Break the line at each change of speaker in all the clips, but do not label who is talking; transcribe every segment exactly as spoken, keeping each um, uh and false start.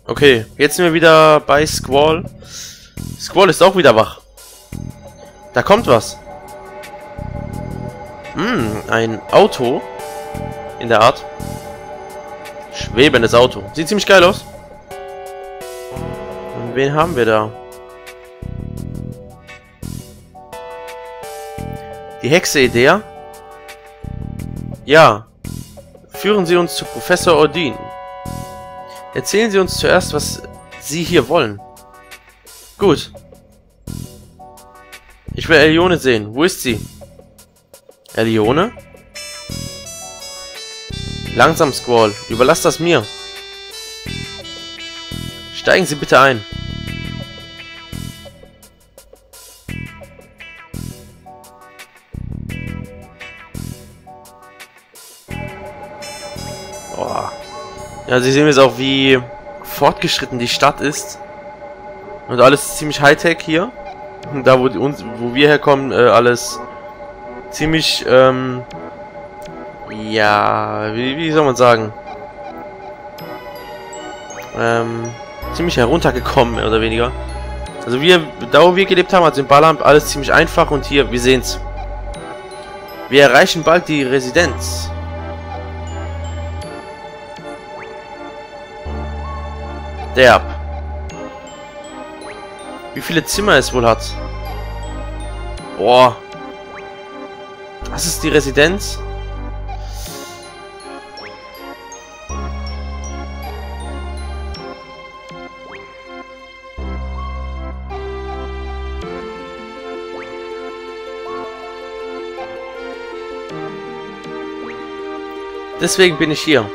Okay, jetzt sind wir wieder bei Squall. Squall ist auch wieder wach. Da kommt was. Hm, ein Auto. In der Art. Schwebendes Auto. Sieht ziemlich geil aus. Und wen haben wir da? Die Hexe Idea? Ja. Führen Sie uns zu Professor Odin. Erzählen Sie uns zuerst, was Sie hier wollen. Gut. Ich will Elione sehen. Wo ist sie? Elione? Langsam, Squall. Überlass das mir. Steigen Sie bitte ein. Oh. Ja, Sie sehen jetzt auch, wie fortgeschritten die Stadt ist. Und alles ziemlich Hightech hier. Und da, wo, die, uns, wo wir herkommen, äh, alles ziemlich, ähm, ja, wie, wie soll man sagen? Ähm, ziemlich heruntergekommen, mehr oder weniger. Also wir, da wo wir gelebt haben, also in Balamb, alles ziemlich einfach. Und hier, wir sehen's. Wir erreichen bald die Residenz. Derb. Wie viele Zimmer es wohl hat. Boah. Das ist die Residenz. Deswegen bin ich hier.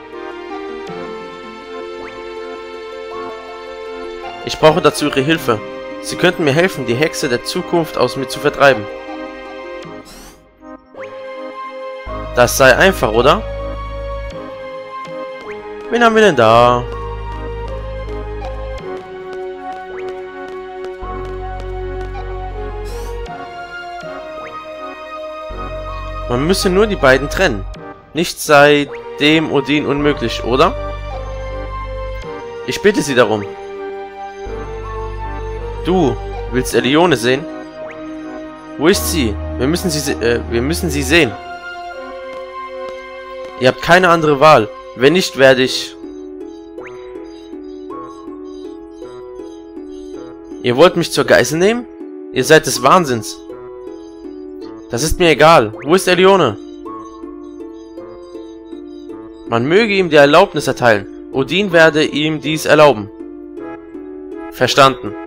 Ich brauche dazu Ihre Hilfe. Sie könnten mir helfen, die Hexe der Zukunft aus mir zu vertreiben. Das sei einfach, oder? Wen haben wir denn da? Man müsse nur die beiden trennen. Nichts sei dem Odin unmöglich, oder? Ich bitte Sie darum. Du willst Elione sehen? Wo ist sie? Wir müssen sie, äh, wir müssen sie sehen. Ihr habt keine andere Wahl. Wenn nicht, werde ich... Ihr wollt mich zur Geisel nehmen? Ihr seid des Wahnsinns. Das ist mir egal. Wo ist Elione? Man möge ihm die Erlaubnis erteilen. Odin werde ihm dies erlauben. Verstanden.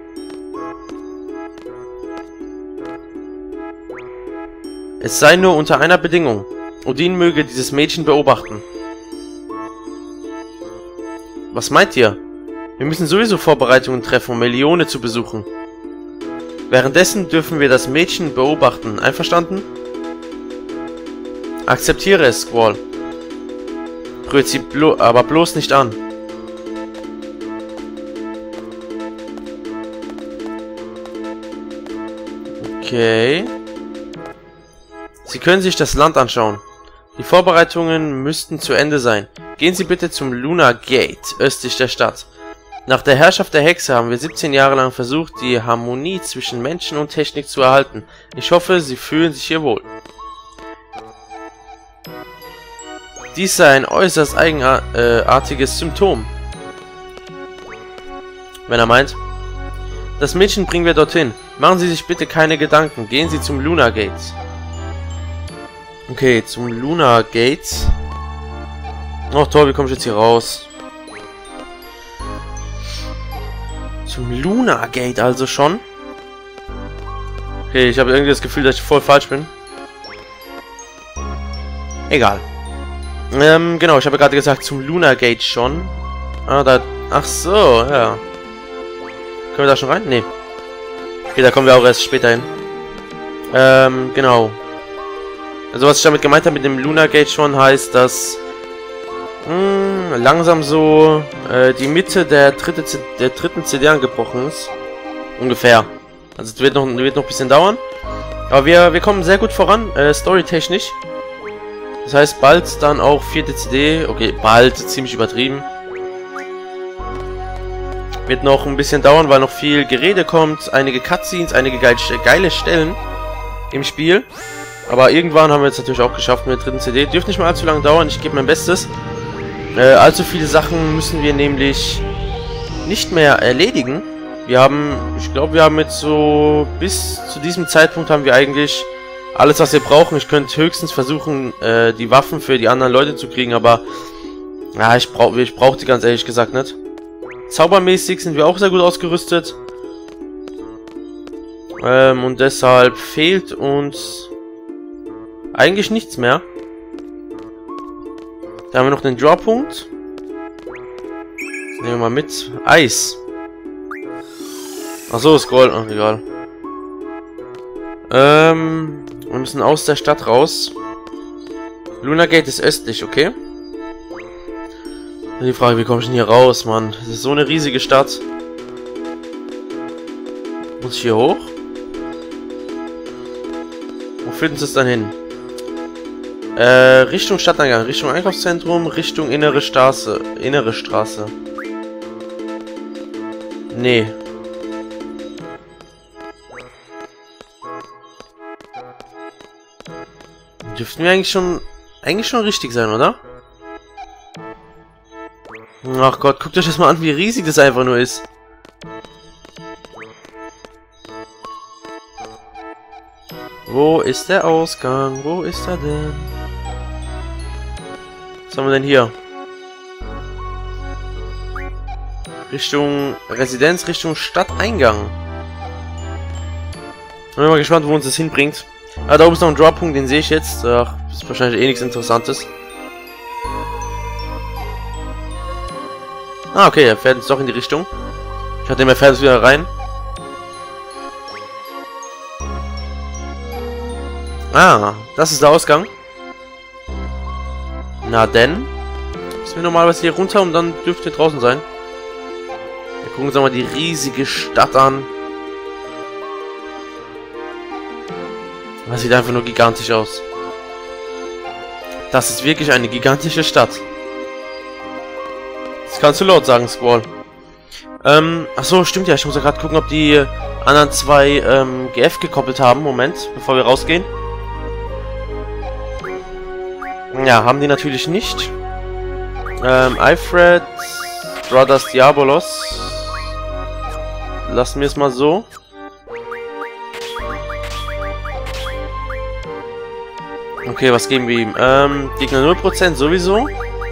Es sei nur unter einer Bedingung. Odin möge dieses Mädchen beobachten. Was meint ihr? Wir müssen sowieso Vorbereitungen treffen, um Elione zu besuchen. Währenddessen dürfen wir das Mädchen beobachten. Einverstanden? Akzeptiere es, Squall. Rührt sie blo- aber bloß nicht an. Okay. Sie können sich das Land anschauen. Die Vorbereitungen müssten zu Ende sein. Gehen Sie bitte zum Luna Gate, östlich der Stadt. Nach der Herrschaft der Hexe haben wir siebzehn Jahre lang versucht, die Harmonie zwischen Menschen und Technik zu erhalten. Ich hoffe, Sie fühlen sich hier wohl. Dies sei ein äußerst eigenartiges Symptom. Wenn er meint. Das Mädchen bringen wir dorthin. Machen Sie sich bitte keine Gedanken. Gehen Sie zum Luna Gate. Okay, zum Luna Gate. Oh toll, wie komme ich jetzt hier raus? Zum Luna Gate also schon. Okay, ich habe irgendwie das Gefühl, dass ich voll falsch bin. Egal. Ähm, genau, ich habe gerade gesagt, zum Luna Gate schon. Ah, da... Ach so, ja. Können wir da schon rein? Nee. Okay, da kommen wir auch erst später hin. Ähm, genau. Also was ich damit gemeint habe mit dem Luna Gate schon, heißt, dass mh, langsam so äh, die Mitte der, dritte, der dritten C D angebrochen ist. Ungefähr. Also es wird noch, wird noch ein bisschen dauern. Aber wir, wir kommen sehr gut voran, äh, storytechnisch. Das heißt, bald dann auch vierte C D. Okay, bald, ziemlich übertrieben. Wird noch ein bisschen dauern, weil noch viel Gerede kommt, einige Cutscenes, einige geile, geile Stellen im Spiel. Aber irgendwann haben wir jetzt natürlich auch geschafft mit der dritten C D. Dürfte nicht mal allzu lange dauern, ich gebe mein Bestes. Äh, allzu viele Sachen müssen wir nämlich nicht mehr erledigen. Wir haben, ich glaube, wir haben jetzt so, bis zu diesem Zeitpunkt haben wir eigentlich alles, was wir brauchen. Ich könnte höchstens versuchen, äh, die Waffen für die anderen Leute zu kriegen, aber ja, ich brauche ich brauche die ganz ehrlich gesagt nicht. Zaubermäßig sind wir auch sehr gut ausgerüstet. Ähm, und deshalb fehlt uns eigentlich nichts mehr. Da haben wir noch den Drawpunkt. Nehmen wir mal mit. Eis. Achso, ist Gold. Ach, egal. Ähm, wir müssen aus der Stadt raus. Luna Gate ist östlich, okay? Die Frage, wie komme ich denn hier raus, Mann? Das ist so eine riesige Stadt. Muss ich hier hoch? Wo führt uns das dann hin? Äh, Richtung Stadteingang, Richtung Einkaufszentrum, Richtung innere Straße. Innere Straße. Nee. Dürften wir eigentlich schon... Eigentlich schon richtig sein, oder? Ach Gott, guckt euch das mal an, wie riesig das einfach nur ist. Wo ist der Ausgang? Wo ist er denn? Was haben wir denn hier? Richtung Residenz, Richtung Stadteingang. Ich bin mal gespannt, wo uns das hinbringt. Ah, da oben ist noch ein Droppunkt, den sehe ich jetzt. Ach, ist wahrscheinlich eh nichts Interessantes. Ah, okay, er fährt jetzt doch in die Richtung. Ich hatte ihn, er fährt jetzt wieder rein. Ah, das ist der Ausgang. Na denn. Müssen wir normalerweise hier runter und dann dürfte draußen sein. Wir gucken uns mal die riesige Stadt an. Das sieht einfach nur gigantisch aus. Das ist wirklich eine gigantische Stadt. Das kannst du laut sagen, Squall. Ähm, achso, stimmt ja. Ich muss ja gerade gucken, ob die anderen zwei ähm, G F gekoppelt haben. Moment, bevor wir rausgehen. Ja, haben die natürlich nicht. Ähm, Alfred, Brothers Diabolos. Lassen wir es mal so. Okay, was geben wir ihm? Ähm, Gegner null Prozent sowieso.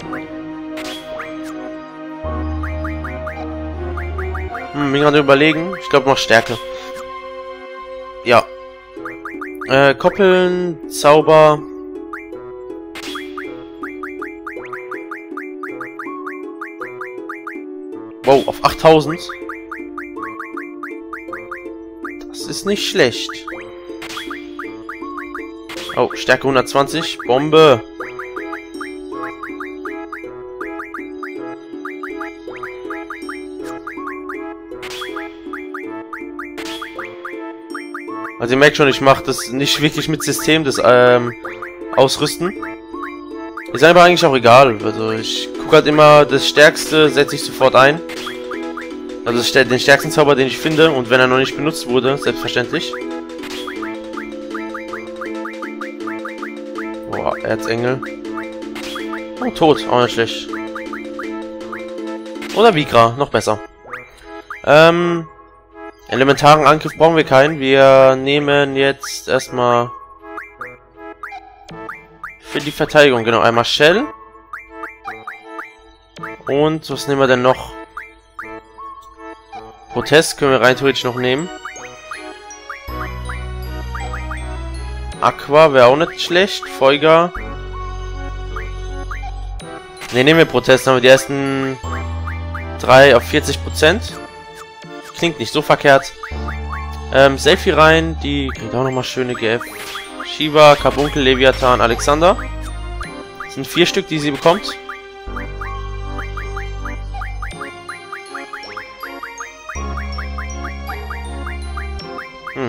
Hm, bin gerade überlegen. Ich glaube noch Stärke. Ja. Äh, Koppeln, Zauber. Wow, auf achttausend. Das ist nicht schlecht. Oh, Stärke hundertzwanzig. Bombe. Also ihr merkt schon, ich mache das nicht wirklich mit System, das ähm, Ausrüsten. Ist einfach eigentlich auch egal. Also ich gucke halt immer, das Stärkste setze ich sofort ein. Also den stärksten Zauber, den ich finde, und wenn er noch nicht benutzt wurde, selbstverständlich. Boah, Erzengel. Oh, tot, auch nicht schlecht. Oder Vigra, noch besser. Ähm, elementaren Angriff brauchen wir keinen. Wir nehmen jetzt erstmal für die Verteidigung, genau, einmal Shell. Und was nehmen wir denn noch? Protest können wir rein theoretisch noch nehmen. Aqua wäre auch nicht schlecht. Feuger. Ne, nehmen wir Protest. Dann haben wir die ersten drei auf vierzig Prozent. Klingt nicht so verkehrt. Ähm, Selfie rein. Die kriegt auch nochmal schöne G F. Shiva, Carbunkel, Leviathan, Alexander. Das sind vier Stück, die sie bekommt. Hm.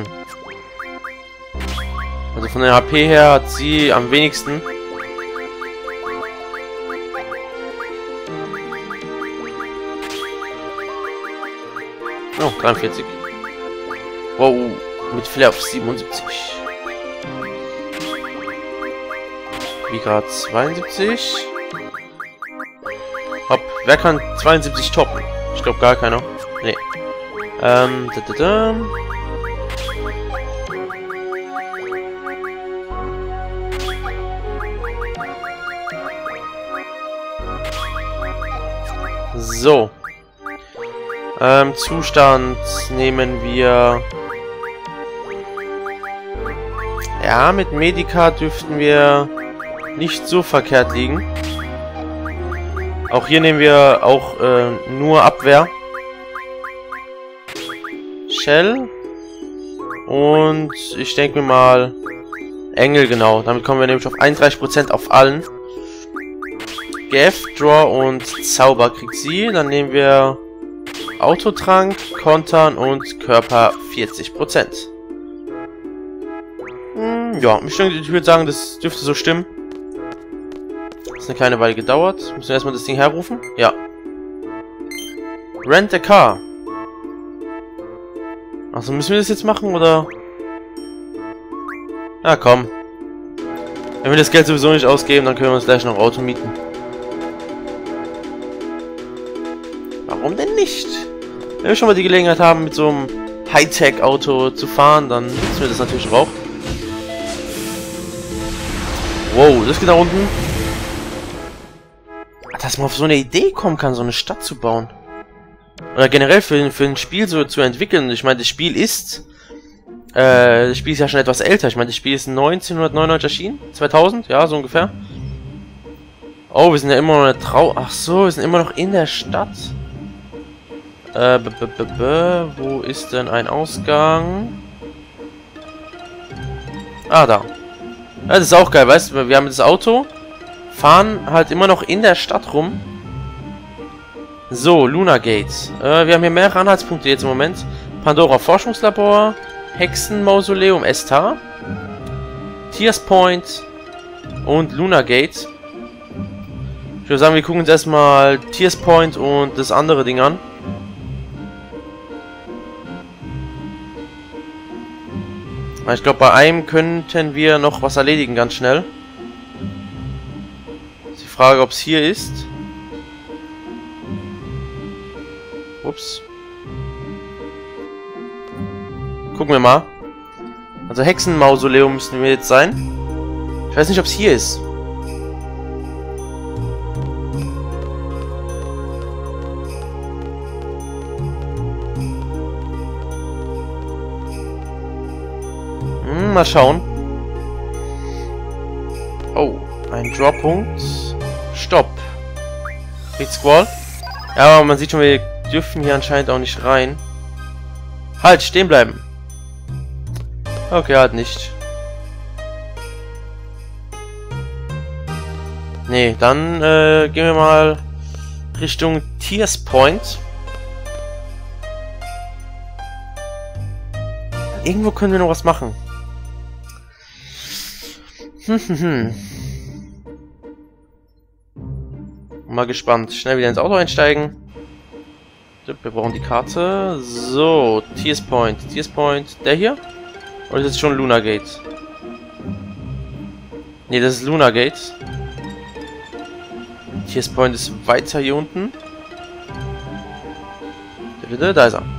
Also von der H P her hat sie am wenigsten. Oh, dreiundvierzig. Wow, mit Flair auf siebenundsiebzig. Wie gerade zweiundsiebzig. Hopp, wer kann zweiundsiebzig toppen? Ich glaube gar keiner. Nee. Ähm, da, da, da. So. Ähm, Zustand nehmen wir... Ja, mit Medica dürften wir nicht so verkehrt liegen. Auch hier nehmen wir auch äh, nur Abwehr. Shell. Und ich denke mir mal Engel, genau. Damit kommen wir nämlich auf einunddreißig Prozent auf allen. G F, Draw und Zauber kriegt sie. Dann nehmen wir Autotrank, Kontern und Körper vierzig Prozent. Hm, ja, ich, denke, ich würde sagen, das dürfte so stimmen. Das ist eine kleine Weile gedauert. Müssen wir erstmal das Ding herrufen? Ja. Rent a car. Achso, müssen wir das jetzt machen, oder? Na komm. Wenn wir das Geld sowieso nicht ausgeben, dann können wir uns gleich noch ein Auto mieten. Warum denn nicht? Wenn wir schon mal die Gelegenheit haben, mit so einem Hightech-Auto zu fahren, dann nutzen wir das natürlich auch. Wow, das geht da unten. Dass man auf so eine Idee kommen kann, so eine Stadt zu bauen. Oder generell für, für ein Spiel so zu entwickeln. Ich meine, das Spiel ist... Äh, das Spiel ist ja schon etwas älter. Ich meine, das Spiel ist neunzehnhundertneunundneunzig erschienen. zweitausend, ja, so ungefähr. Oh, wir sind ja immer noch eine Trau... Ach so, wir sind immer noch in der Stadt. Äh, b -b -b -b wo ist denn ein Ausgang? Ah, da. Ja, das ist auch geil, weißt du? Wir haben das Auto, fahren halt immer noch in der Stadt rum. So, Luna Gate. Äh, wir haben hier mehrere Anhaltspunkte jetzt im Moment. Pandora Forschungslabor, Hexenmausoleum Estar, Tears Point und Luna Gate. Ich würde sagen, wir gucken uns erstmal Tears Point und das andere Ding an. Ich glaube, bei einem könnten wir noch was erledigen, ganz schnell. Ist die Frage, ob es hier ist. Ups. Gucken wir mal. Also Hexenmausoleum müssten wir jetzt sein. Ich weiß nicht, ob es hier ist. Hm, mal schauen. Oh, ein Droppunkt. Stopp. Big Squall. Ja, aber man sieht schon, wir dürfen hier anscheinend auch nicht rein. Halt, stehen bleiben. Okay, halt nicht. Nee, dann äh, gehen wir mal Richtung Tears Point. Irgendwo können wir noch was machen. Hm, hm, hm. Mal gespannt. Schnell wieder ins Auto einsteigen. Wir brauchen die Karte. So, Tears Point. Tears Point. Der hier? Oder ist das schon Luna Gate? Ne, das ist Luna Gate. Tears Point ist weiter hier unten. Da ist er.